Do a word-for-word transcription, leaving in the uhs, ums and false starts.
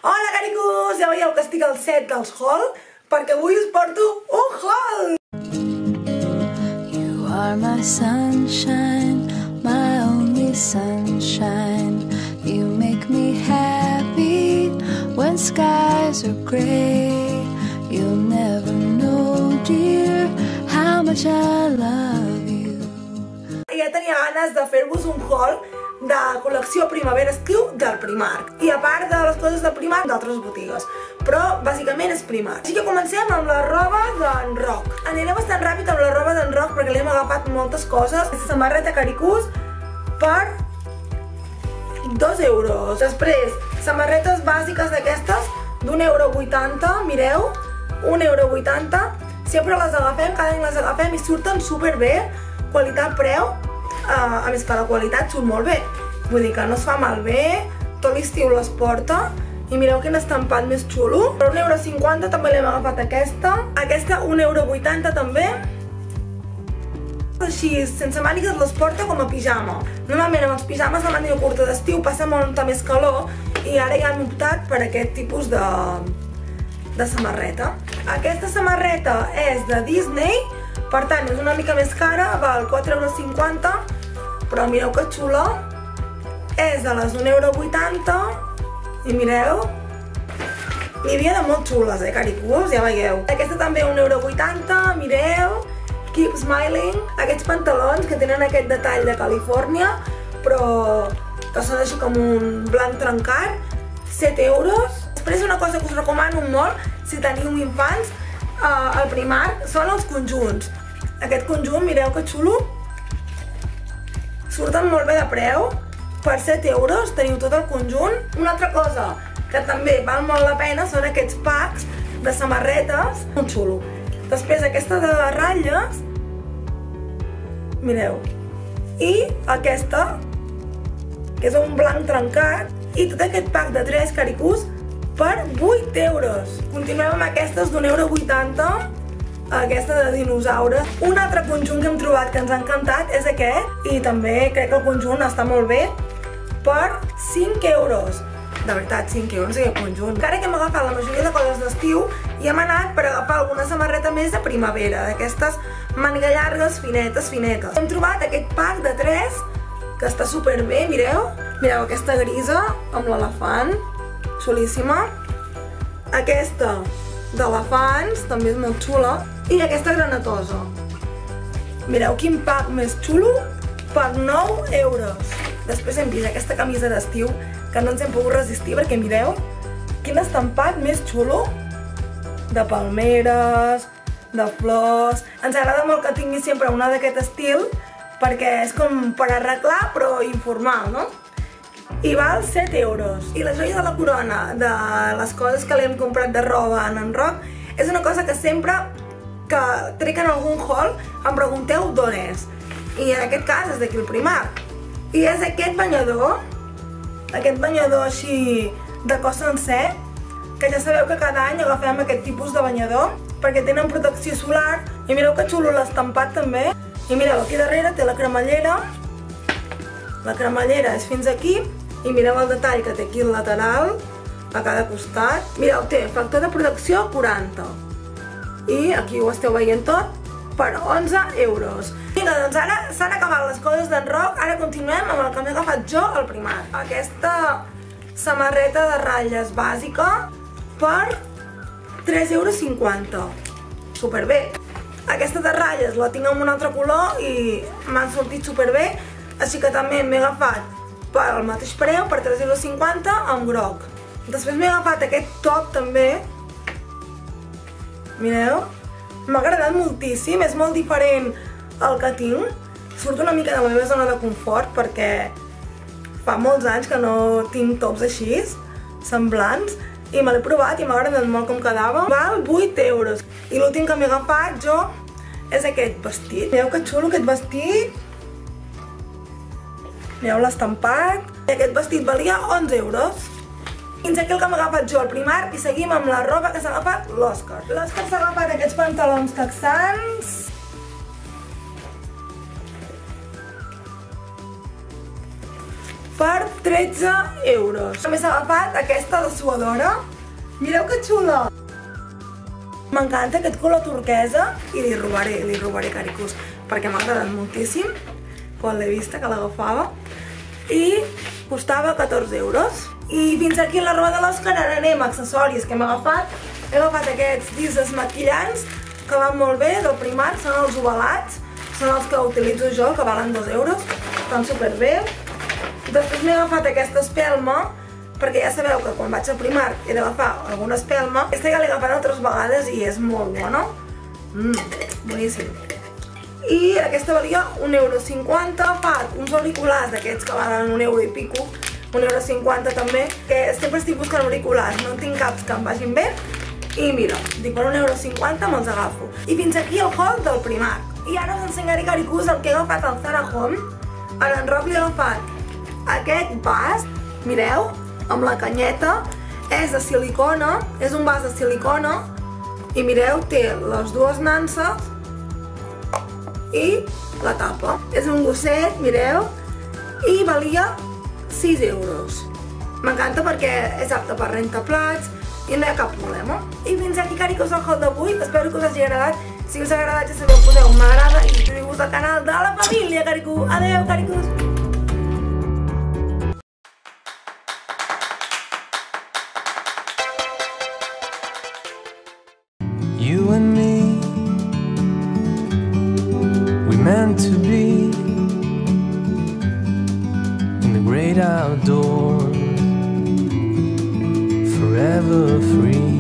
Hola, caricos! Ja veieu que estic al set dels haul, perquè avui us porto un haul! You are my sunshine, my only sunshine. You make me happy when skies are grey. You'll never know, dear, how much I love you. Ja tenia ganes de fer-vos un haul de col·lecció primavera-estiu del Primark. I a part de les coses del Primark, d'altres botigues. Però, bàsicament, és Primark. Així que comencem amb la roba d'en Roc. Aniré bastant ràpid amb la roba d'en Roc perquè li hem agafat moltes coses. Aquesta samarreta caricús per dos euros. Després, samarretes bàsiques d'aquestes d'un euro vuitanta, mireu, un euro vuitanta. Sempre les agafem, cada any les agafem i surten superbé, qualitat-preu. A més que la qualitat surt molt bé, vull dir que no es fa malbé, tot l'estiu les porta. I mireu quin estampat més xulo. Per un euro cinquanta també l'hem agafat aquesta. Aquesta un euro vuitanta també. Així, sense mànigues les porta com a pijama. Normalment amb els pijames de màniga curta d'estiu passa molta més calor i ara ja hem optat per aquest tipus de, de samarreta. Aquesta samarreta és de Disney, per tant és una mica més cara, val quatre euros cinquanta, però mireu que xula. És de les un euro vuitanta i mireu, n'hi havia de molt xules, eh, caricús, ja veieu. Aquesta també un euro vuitanta, mireu, Keep Smiling. Aquests pantalons que tenen aquest detall de Califòrnia, però que són així com un blanc trencat, set euros. Després una cosa que us recomano molt, si teniu infants, al Primark, són els conjunts. Aquest conjunt, mireu que xulo, surten molt bé de preu, per set euros teniu tot el conjunt. Una altra cosa que també val molt la pena són aquests packs de samarretes, molt xulo. Després aquesta de ratlles, mireu, i aquesta, que és un blanc trencat, i tot aquest pack de tres caricús per vuit euros. Continuem amb aquestes d'un euro vuitanta, aquesta de dinosaures. Un altre conjunt que hem trobat que ens ha encantat és aquest, i també crec que el conjunt està molt bé, per cinc euros. De veritat, cinc euros aquest conjunt. Encara que hem agafat la majoria de coses d'estiu i hem anat per agafar alguna samarreta més de primavera, d'aquestes màniga llargues, finetes, finetes. Hem trobat aquest pack de tres, que està superbé, mireu. Mireu aquesta grisa amb l'elefant, xulíssima. Aquesta d'elefants, també és molt xula. I aquesta granatosa. Mireu quin pack més xulo per nou euros. Després hem vist aquesta camisa d'estiu que no ens hem pogut resistir perquè mireu quin estampat més xulo de palmeres, de flors. Ens agrada molt que tingui sempre una d'aquest estil perquè és com per arreglar però informal, no? I val set euros. I la joia de la corona de les coses que li hem comprat de roba en en Roc és una cosa que sempre que trec en algun haul em pregunteu d'on és. I en aquest cas és d'aquí el Primark. I és aquest banyador, aquest banyador així de cos sencer, que ja sabeu que cada any agafem aquest tipus de banyador perquè tenen protecció solar. I mireu que xulo l'estampat també. I mireu, aquí darrere té la cremallera. La cremallera és fins aquí. I mireu el detall que té aquí al lateral, a cada costat. Mireu, té factor de protecció quaranta. I aquí ho esteu veient tot, per onze euros. Vinga, doncs ara s'han acabat les coses d'en Roc, ara continuem amb el que m'he agafat jo al Primark. Aquesta samarreta de ratlles bàsica per tres euros cinquanta. Superbé. Aquesta de ratlles la tinc en un altre color i m'han sortit superbé, així que també m'he agafat per al mateix preu, per tres euros cinquanta, amb groc. Després m'he agafat aquest top també. Mireu, m'ha agradat moltíssim, és molt diferent el que tinc. Surt una mica de la meva zona de confort perquè fa molts anys que no tinc tops així, semblants, i me l'he provat i m'ha agradat molt com quedava. Val vuit euros. I l'últim que m'he agafat jo és aquest vestit. Mireu que xulo aquest vestit. Mireu l'estampat. Aquest vestit valia onze euros. Fins aquí el que m'he agafat jo al Primark i seguim amb la roba que s'ha agafat l'Òscar. L'Òscar s'ha agafat aquests pantalons texans. per tretze euros. També s'ha agafat aquesta dessuadora. Mireu que xula! M'encanta aquest color turquesa i li robaré, li robaré caricús, perquè m'ha agradat moltíssim quan l'he vista, que l'agafava. I costava catorze euros. I fins aquí la roba de l'Òscar. Ara anem a accessoris que hem agafat. He agafat aquests discs desmaquillants que van molt bé, del Primark, són els ovalats. Són els que utilitzo jo, que valen dos euros. Estan superbé. Després m'he agafat aquesta espelma, perquè ja sabeu que quan vaig al Primark he d'agafar alguna espelma. Aquesta ja l'he agafat altres vegades i és molt bona. Mmm, boníssim. I aquesta valia un euro cinquanta. He agafat uns auriculars d'aquests que valen un euro i pico, un euro cinquanta també, que sempre estic buscant auriculars, no tinc caps que em vagin bé. I mira, dic, per un euro cinquanta me'ls agafo. I fins aquí el haul del Primark. I ara us ensenyaré, caricús, el que he agafat al Zara Home. A l'en Roc li he agafat aquest vas, mireu, amb la canyeta. És de silicona, és un vas de silicona. I mireu, té les dues nanses i la tapa. És un gosset, mireu, i valia sis euros. M'encanta perquè és apte per rentaplats i no hi ha cap problema. I fins aquí, caricús, el haul d'avui. Espero que us hagi agradat. Si us ha agradat, ja sabeu, poseu un m'agrada i subscriu-vos al canal de la família, caricú. Adeu, caricús! You and me, we meant to be in the great outdoors, forever free.